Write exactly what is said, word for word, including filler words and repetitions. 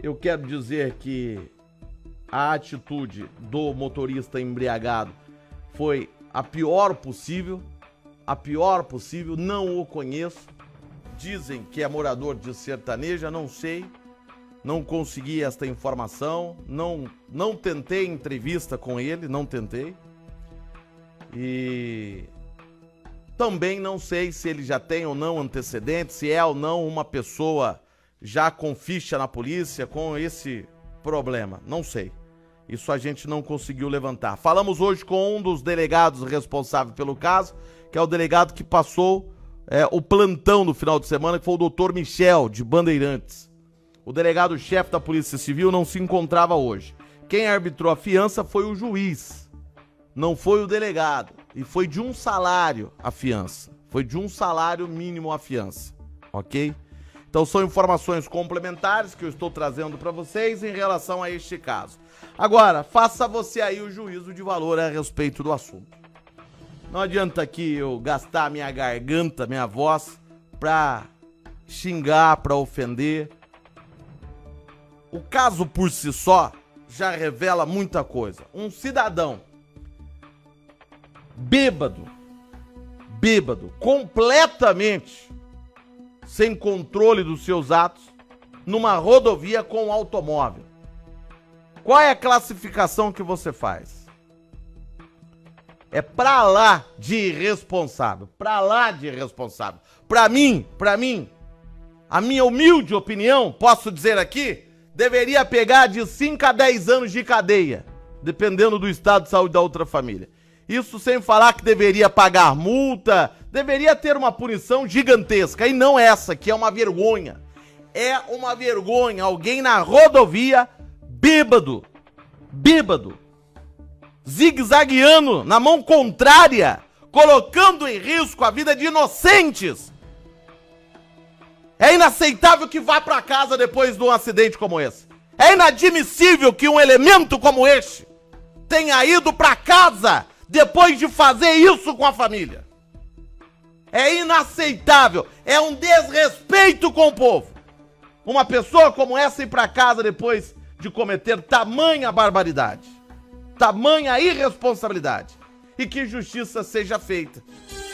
eu quero dizer que a atitude do motorista embriagado foi a pior possível, a pior possível, não o conheço. Dizem que é morador de Sertaneja, não sei, não consegui esta informação, não, não tentei entrevista com ele, não tentei. E também não sei se ele já tem ou não antecedentes, se é ou não uma pessoa já com ficha na polícia com esse problema, não sei. Isso a gente não conseguiu levantar. Falamos hoje com um dos delegados responsáveis pelo caso, que é o delegado que passou é, o plantão no final de semana, que foi o doutor Michel, de Bandeirantes. O delegado-chefe da Polícia Civil não se encontrava hoje. Quem arbitrou a fiança foi o juiz, não foi o delegado. E foi de um salário a fiança. Foi de um salário mínimo a fiança, ok? Então são informações complementares que eu estou trazendo para vocês em relação a este caso. Agora, faça você aí o juízo de valor a respeito do assunto. Não adianta aqui eu gastar minha garganta, minha voz, pra xingar, pra ofender. O caso por si só já revela muita coisa. Um cidadão bêbado, bêbado, completamente sem controle dos seus atos, numa rodovia com um automóvel. Qual é a classificação que você faz? É pra lá de irresponsável, pra lá de irresponsável. Pra mim, pra mim, a minha humilde opinião, posso dizer aqui, deveria pegar de cinco a dez anos de cadeia, dependendo do estado de saúde da outra família. Isso sem falar que deveria pagar multa, deveria ter uma punição gigantesca, e não essa, que é uma vergonha. É uma vergonha alguém na rodovia, bêbado, bêbado, zigue-zagueando na mão contrária, colocando em risco a vida de inocentes. É inaceitável que vá para casa depois de um acidente como esse. É inadmissível que um elemento como este tenha ido para casa depois de fazer isso com a família. É inaceitável, é um desrespeito com o povo. Uma pessoa como essa ir para casa depois de cometer tamanha barbaridade, tamanha irresponsabilidade. E que justiça seja feita.